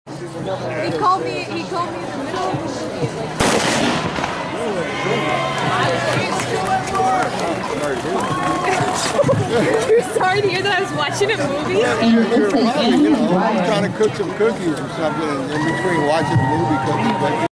He called me in the middle of the movie. You're sorry to hear that I was watching a movie? Yeah, I'm trying to cook some cookies or something, and in between watching the movie, cooking.